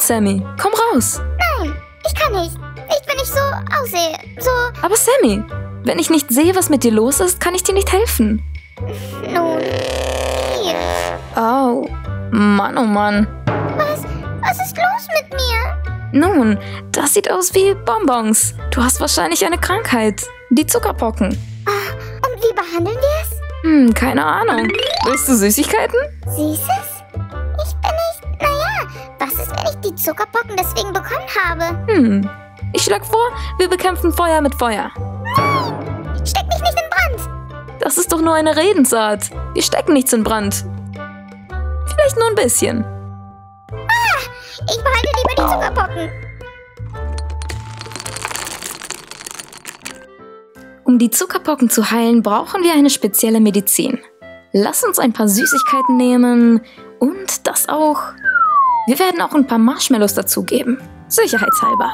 Sammy. Komm raus. Nein, ich kann nicht. Nicht, wenn ich so aussehe. So. Aber Sammy, wenn ich nicht sehe, was mit dir los ist, kann ich dir nicht helfen. Nun. Hier. Oh, Mann, oh Mann. Was ist los mit mir? Nun, das sieht aus wie Bonbons. Du hast wahrscheinlich eine Krankheit. Die Zuckerpocken. Und wie behandeln wir es? Keine Ahnung. Willst du Süßigkeiten? Süßes? Ich bin nicht. Naja, was ist, wenn ich die Zuckerpocken deswegen bekommen habe? Ich schlage vor, wir bekämpfen Feuer mit Feuer. Steck mich nicht in Brand! Das ist doch nur eine Redensart. Wir stecken nichts in Brand. Vielleicht nur ein bisschen. Ich behalte lieber die Zuckerpocken. Um die Zuckerpocken zu heilen, brauchen wir eine spezielle Medizin. Lass uns ein paar Süßigkeiten nehmen und das auch. Wir werden auch ein paar Marshmallows dazugeben. Sicherheitshalber.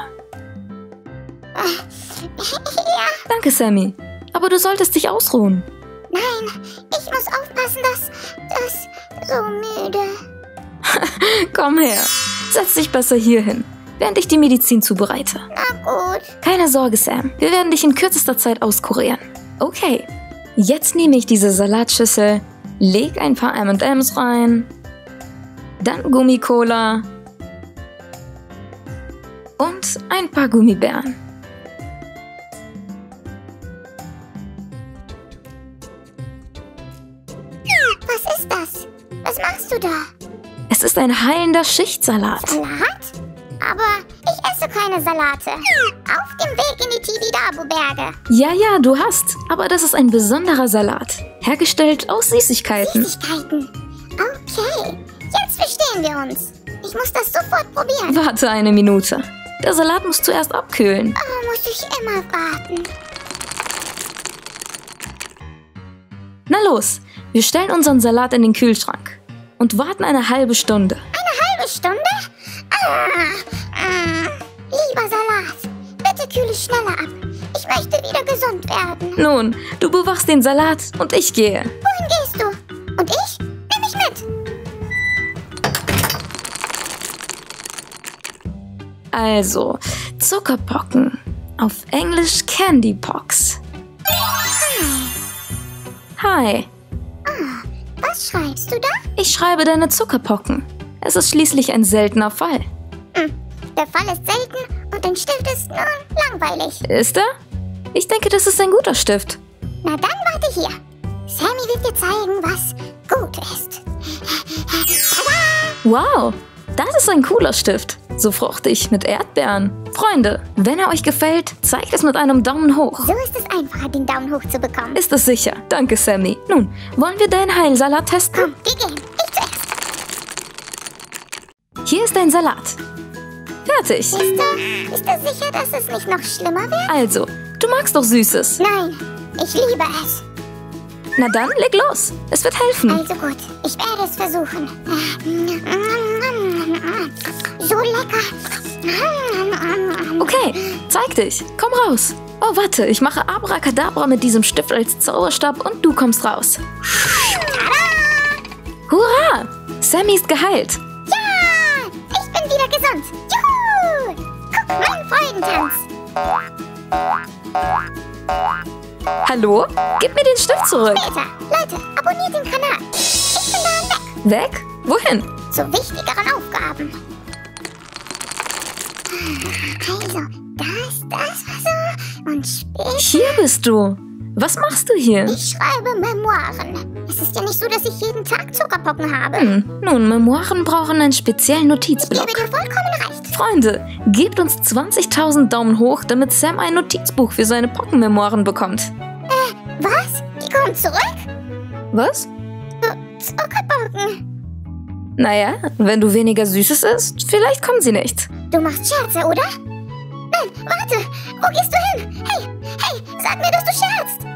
Ja, Danke, Sammy. Aber du solltest dich ausruhen. nein, ich muss aufpassen, dass so müde. Komm her. Setz dich besser hier hin, während ich die Medizin zubereite. Na gut. Keine Sorge, Sam. Wir werden dich in kürzester Zeit auskurieren. Okay. Jetzt nehme ich diese Salatschüssel, leg ein paar M&M's rein, dann Gummi-Cola und ein paar Gummibären. Was ist das? Was machst du da? Es ist ein heilender Schichtsalat. Salat? Aber ich esse keine Salate. Auf dem Weg in die Tibidabo-Berge. Ja, du hast. Aber das ist ein besonderer Salat. Hergestellt aus Süßigkeiten. Süßigkeiten. Okay, jetzt verstehen wir uns. Ich muss das sofort probieren. Warte eine Minute. Der Salat muss zuerst abkühlen. Oh, muss ich immer warten. Na los, wir stellen unseren Salat in den Kühlschrank und warten eine halbe Stunde. Eine halbe Stunde? Lieber Salat, bitte kühle schneller ab. Ich möchte wieder gesund werden. Nun, du bewachst den Salat und ich gehe. Wohin gehst du? Und ich? Nimm mich mit. Also, Zuckerpocken. Auf Englisch Candy Pox. Hi, Was schreibst du da? ich schreibe deine Zuckerpocken. Es ist schließlich ein seltener Fall. Der Fall ist selten und ein Stift ist nur langweilig. Ist er? Ich denke, das ist ein guter Stift. Na dann warte hier. Sammy wird dir zeigen, was gut ist. Tada! Wow, das ist ein cooler Stift. So fruchtig mit Erdbeeren. Freunde, wenn er euch gefällt, zeigt es mit einem Daumen hoch. So ist es einfacher, den Daumen hoch zu bekommen. Ist es sicher. Danke, Sammy. Nun, wollen wir deinen Heilsalat testen? Komm, wir gehen. Ich zuerst. Hier ist dein Salat. Fertig. Ist du sicher, dass es nicht noch schlimmer wird? Also, du magst doch Süßes. Nein, ich liebe es. Na dann, leg los. Es wird helfen. Also gut, ich werde es versuchen. So lecker. Okay, zeig dich. Komm raus. Oh, warte, ich mache Abracadabra mit diesem Stift als Zauberstab und du kommst raus. Hurra! Sammy ist geheilt. Ja, ich bin wieder gesund. Juhu! Guck, mein Freudentanz. Hallo? Gib mir den Stift zurück. Später. Leute, abonniert den Kanal. Ich bin dann weg. Weg? Wohin? Zu wichtigeren Aufgaben. Also, das war so. Und später. Hier bist du. Was machst du hier? Ich schreibe Memoiren. Es ist ja nicht so, dass ich jeden Tag Zuckerpocken habe. Nun, Memoiren brauchen einen speziellen Ich gebe Notizblock. dir vollkommen recht. Freunde, gebt uns 20.000 Daumen hoch, damit Sam ein Notizbuch für seine Pockenmemoiren bekommt. Was? Die kommen zurück? Was? Zuckerpocken. Naja, wenn du weniger Süßes isst, vielleicht kommen sie nicht. Du machst Scherze, oder? Nein, warte. Wo gehst du hin? Hey, sag mir, dass du scherzt.